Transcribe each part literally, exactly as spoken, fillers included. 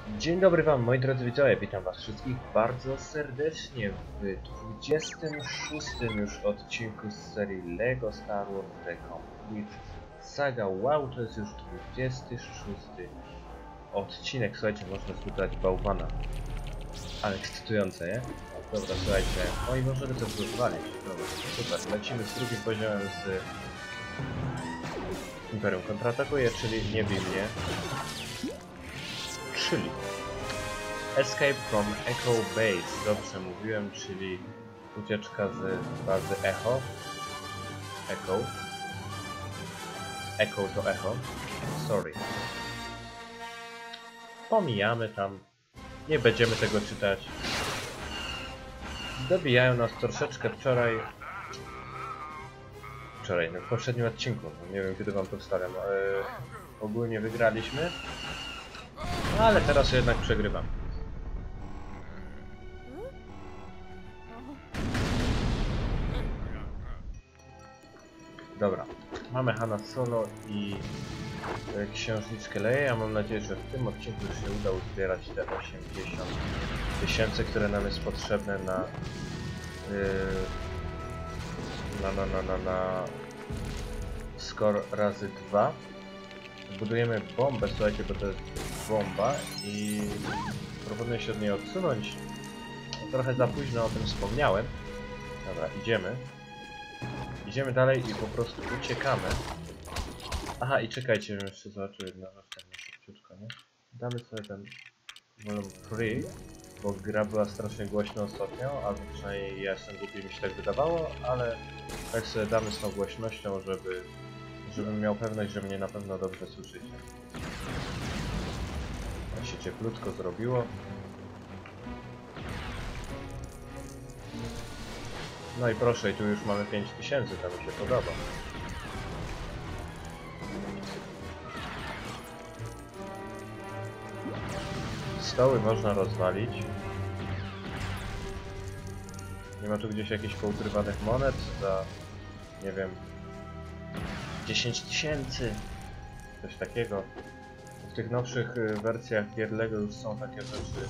Dzień dobry wam, moi drodzy widzowie, witam was wszystkich bardzo serdecznie w dwudziestym szóstym już odcinku z serii LEGO Star Wars The Complete Saga. Wow, to jest już dwudziesty szósty odcinek. Słuchajcie, można zbudować bałwana. Ale ekscytujące, nie? Dobra, słuchajcie, o i możemy to rozwalić. Dobra, super, lecimy z drugim poziomem z Imperium kontratakuje, czyli nie bij mnie. Czyli Escape from Echo Base, dobrze mówiłem, czyli ucieczka z bazy Echo. Echo. Echo to Echo. Sorry. Pomijamy tam. Nie będziemy tego czytać. Dobijają nas troszeczkę wczoraj. Wczoraj, no w poprzednim odcinku. No nie wiem, kiedy wam to wstawiam. Yy, ogólnie wygraliśmy. No, ale teraz jednak przegrywam. Dobra, mamy Hanna Solo i e, księżniczkę Leję. Ja mam nadzieję, że w tym odcinku już się uda uzbierać te osiemdziesiąt tysięcy, które nam jest potrzebne na, yy, na, na, na, na, na score razy dwa. Budujemy bombę, słuchajcie, bo to jest bomba i proponuję się od niej odsunąć. Trochę za późno o tym wspomniałem. Dobra, idziemy. Idziemy dalej i po prostu uciekamy. Aha, i czekajcie, żebym jeszcze zobaczył jedną rzecz tak szybciutko, nie? Damy sobie ten volume free, bo gra była strasznie głośna ostatnio, albo przynajmniej ja jestem głupi, mi się tak wydawało, ale tak sobie damy z tą głośnością, żeby żebym miał pewność, że mnie na pewno dobrze słyszycie. Tak się cieplutko zrobiło. No i proszę, i tu już mamy pięć tysięcy, to mi się podoba. Stoły można rozwalić. Nie ma tu gdzieś jakichś poukrywanych monet za, nie wiem, dziesięć tysięcy. Coś takiego. W tych nowszych wersjach gier LEGO już są takie rzeczy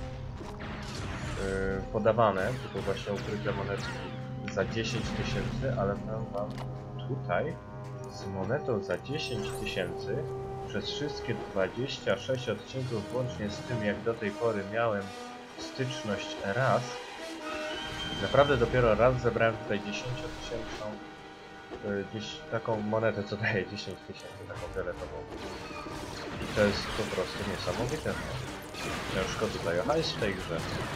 yy, podawane, tylko właśnie ukryte monetki za dziesięć tysięcy, ale powiem wam, tutaj z monetą za dziesięć tysięcy przez wszystkie dwadzieścia sześć odcinków, włącznie z tym, jak do tej pory miałem styczność raz, naprawdę dopiero raz zebrałem tutaj dziesięciotysięczną yy, gdzieś taką monetę, co daje dziesięć tysięcy, taką fioletową. I to jest po prostu niesamowite. No. Ciężko tutaj o hajs w tej grze.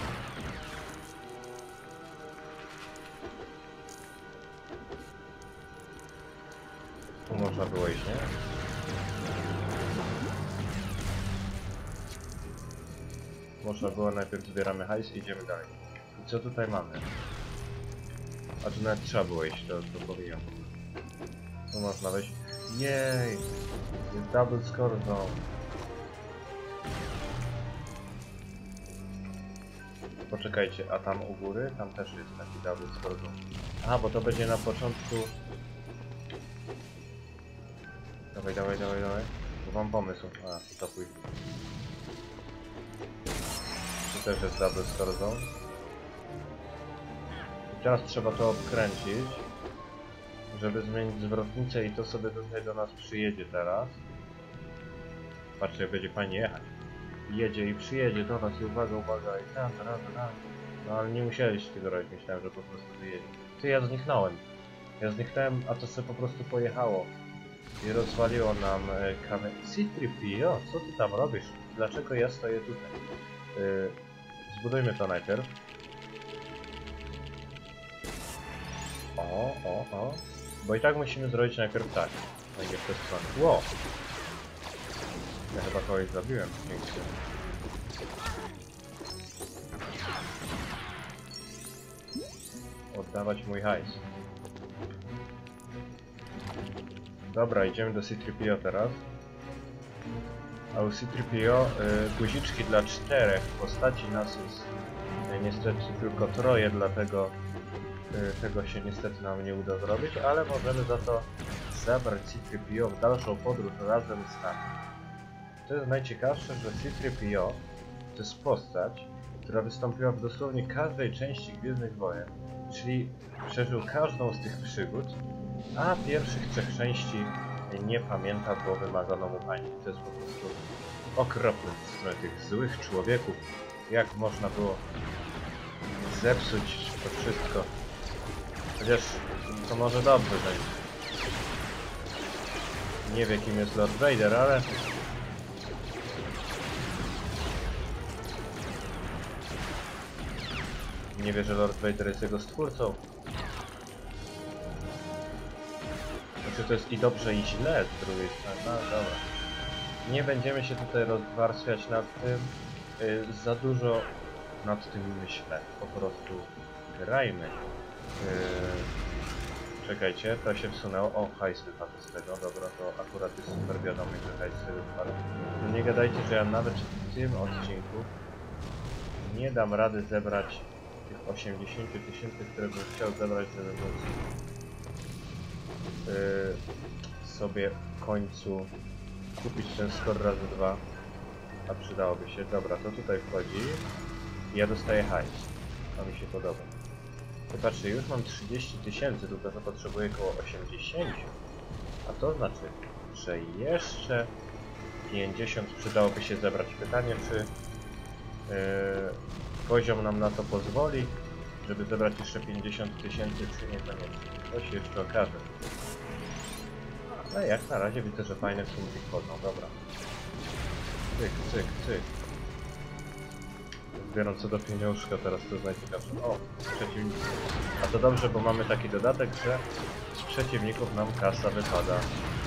Tu można było iść, nie? Można było, najpierw zbieramy hajs i idziemy dalej. I co tutaj mamy? A tu nawet trzeba było iść, to, to powiem. Tu można wejść. Jej! Jest double score zone. Poczekajcie, a tam u góry? Tam też jest taki double score zone. Aha, bo to będzie na początku... Dawaj, dawaj, dawaj, dawaj. Bo mam pomysł. A, to pójdzie. Tu też jest double score zone. I teraz trzeba to obkręcić, żeby zmienić zwrotnicę i to sobie tutaj do nas przyjedzie teraz. Patrzcie, jak będzie fajnie jechać. Jedzie i przyjedzie do nas i uwaga, uwaga i tam, tam, tam. No ale nie musieliście tego robić, myślałem, że po prostu wyjedzie. Ty, ja zniknąłem. Ja zniknąłem, a to sobie po prostu pojechało. I rozwaliło nam e, kamień. C trzy P O, co ty tam robisz? Dlaczego ja stoję tutaj? Yy, zbudujmy to najpierw. O, o, o. Bo i tak musimy zrobić najpierw tak. No i nie w tę stronę. Wow! Ja chyba kogoś zabiłem. Pięknie. Oddawać mój hajs. Dobra, idziemy do C trzy P O teraz. A u C trzy P O y, guziczki dla czterech postaci nas jest y, niestety tylko troje, dlatego y, tego się niestety nam nie uda zrobić, ale możemy za to zabrać C trzy P O w dalszą podróż razem z nami. To jest najciekawsze, że C trzy P O To jest postać, która wystąpiła w dosłownie każdej części Gwiezdnych Wojen, czyli przeżył każdą z tych przygód, a pierwszych trzech części nie pamięta, bo wymazano mu pamięć. To jest po prostu okropne ze strony tych złych człowieków. Jak można było zepsuć to wszystko? Chociaż to może dobrze będzie. Nie wie, kim jest Lord Vader, ale... Nie wie, że Lord Vader jest jego stwórcą. Znaczy to jest i dobrze, i źle z drugiej strony. No dobra. Nie będziemy się tutaj rozwarstwiać nad tym. Yy, za dużo nad tym myślę. Po prostu grajmy. Yy, czekajcie, to się wsunęło. O, hajs wypadł z tego. Dobra, to akurat jest super wiadomo, że hajs sobie wypadł. No nie gadajcie, że ja nawet w tym odcinku nie dam rady zebrać tych osiemdziesiąt tysięcy, które bym chciał zebrać, żeby móc yy, sobie w końcu kupić ten score razy dwa. A przydałoby się. Dobra, to tutaj wchodzi. I ja dostaję hajs. To mi się podoba. Zobaczcie, już mam trzydzieści tysięcy, tylko że potrzebuję około osiemdziesiąt. A to znaczy, że jeszcze pięćdziesiąt przydałoby się zebrać. Pytanie, czy yy, poziom nam na to pozwoli, żeby zebrać jeszcze pięćdziesiąt tysięcy, czy niekoniecznie. To się jeszcze okaże. Ale jak na razie widzę, że fajne sumki wchodzą. Dobra. Cyk, cyk, cyk. Biorąc co do pieniążka, teraz to jest najciekawsze. O, przeciwnicy. A to dobrze, bo mamy taki dodatek, że z przeciwników nam kasa wypada.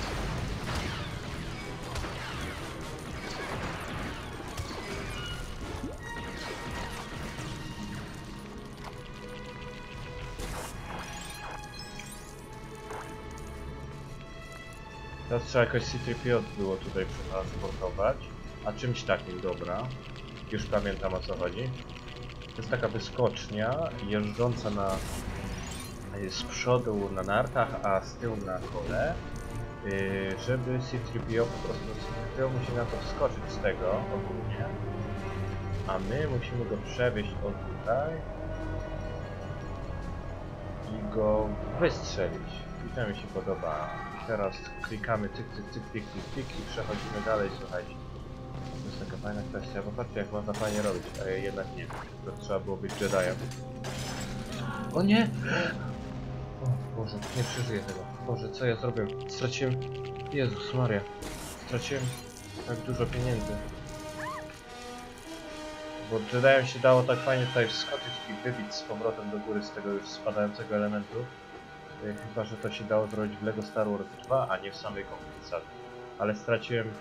Teraz trzeba jakoś C trzy P O było tutaj przetransportować. A czymś takim, dobra. Już pamiętam, o co chodzi. To jest taka wyskocznia jeżdżąca na, z przodu na nartach, a z tyłu na kole. Yy, żeby C trzy P O po prostu C trzy P O musi na to wskoczyć z tego ogólnie. A my musimy go przewieźć od tutaj i go wystrzelić. I to mi się podoba. Teraz klikamy cyk, cyk, cyk, klik, klik, klik i przechodzimy dalej, słuchajcie. To jest taka fajna kwestia, bo patrzcie, jak można fajnie robić, a ja jednak nie. To trzeba było być Jediem. O nie! O Boże, nie przeżyję tego. Boże, co ja zrobię? Straciłem... Jezus Maria. Straciłem tak dużo pieniędzy. Bo Jediem się dało tak fajnie tutaj wskoczyć i wybić z powrotem do góry z tego już spadającego elementu. Chyba że to się dało zrobić w LEGO Star Wars dwa, a nie w samej kompensacji. Ale straciłem...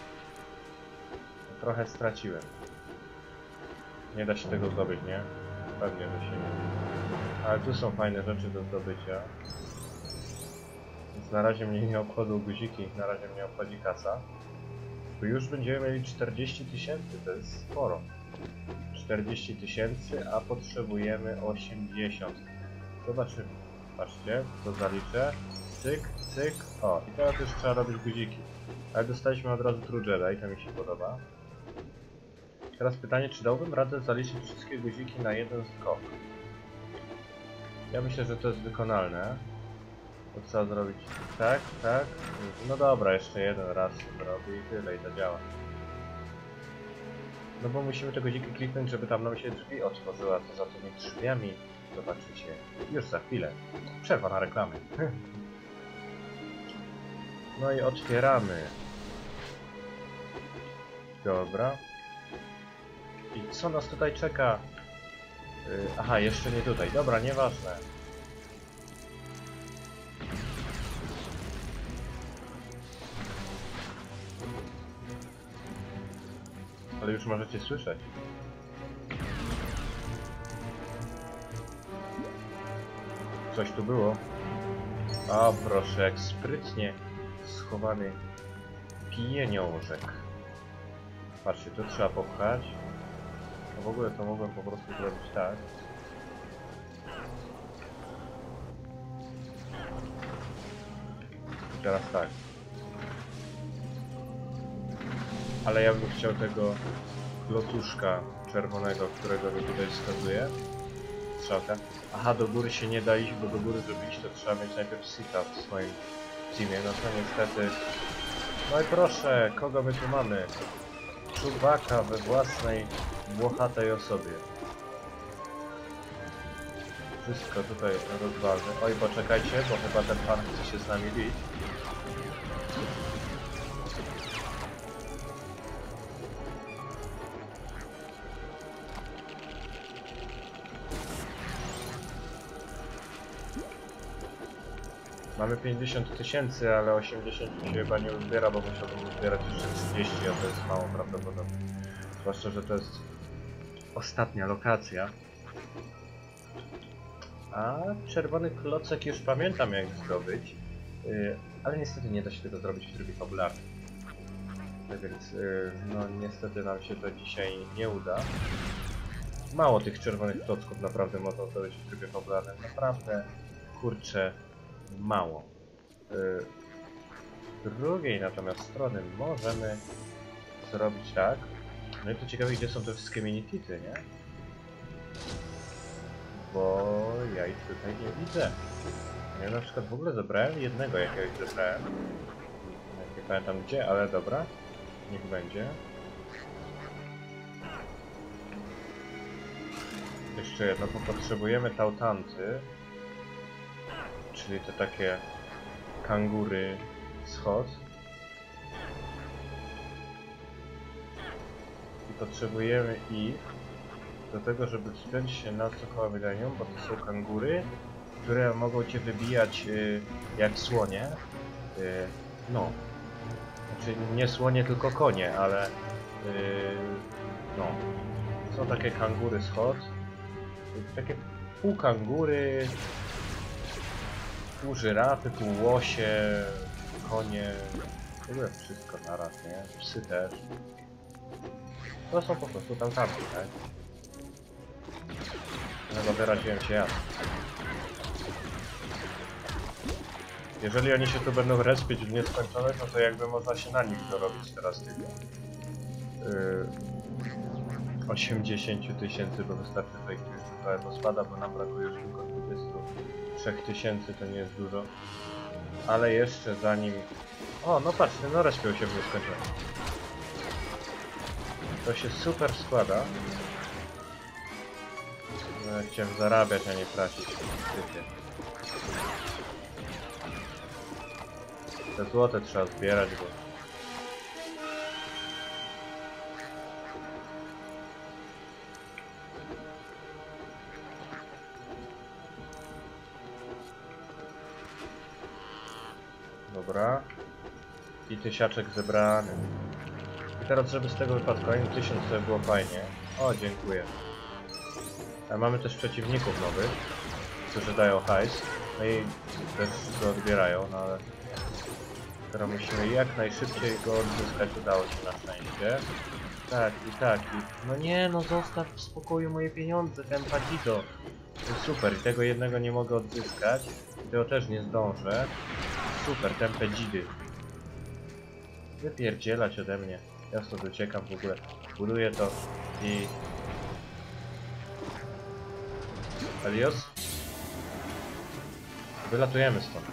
Trochę straciłem. Nie da się tego zdobyć, nie? Pewnie, że się nie. Ale tu są fajne rzeczy do zdobycia. Więc na razie mnie nie obchodzą guziki, na razie mnie obchodzi kasa. Tu już będziemy mieli czterdzieści tysięcy, to jest sporo. czterdzieści tysięcy, a potrzebujemy osiemdziesiąt. Zobaczymy. Patrzcie, to zaliczę. Cyk, cyk. O, i teraz już trzeba robić guziki. Ale dostaliśmy od razu True Jedi, to mi się podoba. Teraz pytanie, czy dałbym radę zaliczyć wszystkie guziki na jeden skok? Ja myślę, że to jest wykonalne. To trzeba zrobić tak, tak. No dobra, jeszcze jeden raz zrobię i tyle, i to działa. No bo musimy te guziki kliknąć, żeby tam nam się drzwi otworzyła, to za tymi drzwiami zobaczycie już za chwilę. Przerwa na reklamy. No i otwieramy. Dobra. I co nas tutaj czeka? Yy, aha, jeszcze nie tutaj. Dobra, nieważne. Ale już możecie słyszeć. Coś tu było. A proszę, jak sprytnie schowany pieniążek. Patrzcie, tu trzeba popchać. No w ogóle to mogłem po prostu zrobić tak. I teraz tak. Ale ja bym chciał tego klocuszka czerwonego, którego mi tutaj wskazuje. Strzałka. Aha, do góry się nie da iść, bo do góry, żeby iść, to trzeba mieć najpierw sita w swoim teamie. No to niestety... No i proszę, kogo my tu mamy? Czubaka we własnej, włochatej osobie. Wszystko tutaj rozważy. Oj, poczekajcie, bo chyba ten pan chce się z nami bić. Mamy pięćdziesiąt tysięcy, ale osiemdziesiąt się chyba nie uzbiera, bo musiałbym uzbierać jeszcze trzydzieści, a to jest mało prawdopodobne. Zwłaszcza, że to jest ostatnia lokacja. A czerwony klocek już pamiętam, jak zdobyć, yy, ale niestety nie da się tego zrobić w trybie fabularnym. Tak więc, yy, no niestety nam się to dzisiaj nie uda. Mało tych czerwonych klocków naprawdę można zdobyć w trybie fabularnym. Naprawdę, kurczę, mało. Yy, z drugiej natomiast strony możemy zrobić tak. No i to ciekawe, gdzie są te wszystkie minifity, nie? Bo ja ich tutaj nie widzę. Ja na przykład w ogóle zebrałem jednego jakiegoś zebrałem. Nie pamiętam gdzie, ale dobra. Niech będzie. Jeszcze jedno, bo potrzebujemy tautanty. Czyli te takie kangury schod. I potrzebujemy ich do tego, żeby wspiąć się na Sokoła Millennium, bo to są kangury, które mogą cię wybijać y, jak słonie. Y, no. Znaczy nie słonie, tylko konie, ale y, no. Są takie kangury schod. Takie pół kangury, pół żyrafy, pół łosie, konie. W ogóle wszystko naraz, nie? Psy też. To są po prostu tam tamty, tak? No wyraziłem się ja. Jeżeli oni się tu będą respić w nieskończoność, no to jakby można się na nich dorobić teraz tych yy, osiemdziesiąt tysięcy, bo wystarczy, że ich tu jeszcze trochę pospada, bo nam brakuje już tylko dwudziestu trzech tysięcy, to nie jest dużo. Ale jeszcze zanim... O, no patrzcie, no respią się w nieskończoność. To się super składa. No, ja chciałem zarabiać, a nie tracić. Te złote trzeba zbierać, bo... Dobra. I tysiaczek zebrany. I teraz, żeby z tego wypadł kolejny tysiąc, to by było fajnie. O, dziękuję. A mamy też przeciwników nowych, którzy dają hajs. No i też go odbierają, no ale... Teraz musimy jak najszybciej go odzyskać, udało się na szczęście. Tak, i tak, i... No nie, no zostaw w spokoju moje pieniądze, ten Paquito. Super, i tego jednego nie mogę odzyskać. I tego też nie zdążę. Super, ten Pedzidy. Wypierdzielać ode mnie. Ja stąd uciekam w ogóle. Buduję to i... Alios? Wylatujemy stąd.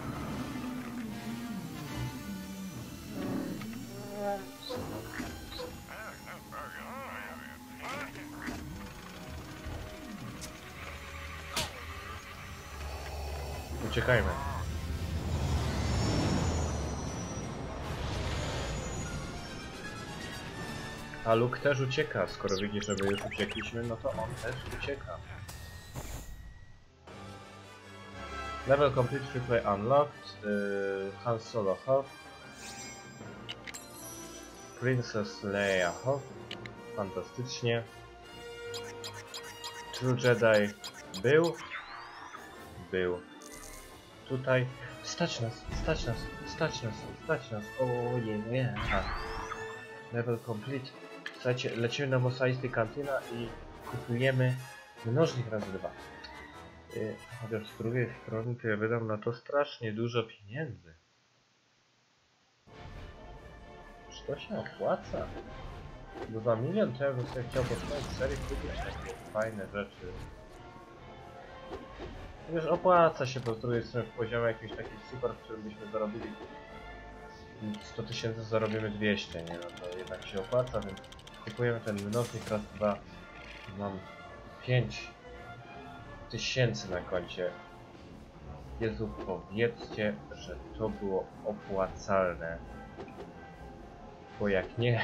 Uciekajmy. A Luke też ucieka. Skoro widzi, że my już uciekliśmy, no to on też ucieka. Level complete, free play unlocked. Yy, Han Solo Hoth. Princess Leia Hoth. Fantastycznie. True Jedi był. Był. Tutaj. Stać nas, stać nas, stać nas, stać nas. Ojej, nie. Level complete. Słuchajcie, lecimy na Mos Eisley Cantina i kupujemy mnożnik razy dwa. Yy, chociaż z drugiej strony to ja wydam na to strasznie dużo pieniędzy. Czy to się opłaca? Bo za milion to ja bym sobie chciał postawić serię kupić takie fajne rzeczy. Wiesz, opłaca się, bo z drugiej strony w poziomie jakiś taki super, w którym byśmy zarobili sto tysięcy, zarobimy dwieście, nie? No to jednak się opłaca, więc kupujemy ten mnożnik raz, dwa. Mam pięć tysięcy na koncie. Jezu, powiedzcie, że to było opłacalne. Bo jak nie,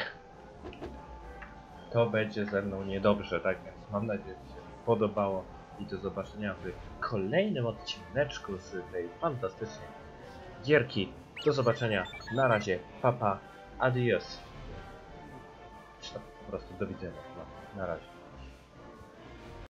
to będzie ze mną niedobrze, tak więc mam nadzieję, że się podobało i do zobaczenia w kolejnym odcineczku z tej fantastycznej gierki. Do zobaczenia, na razie, papa, adios. Czy to po prostu do widzenia, no, na razie.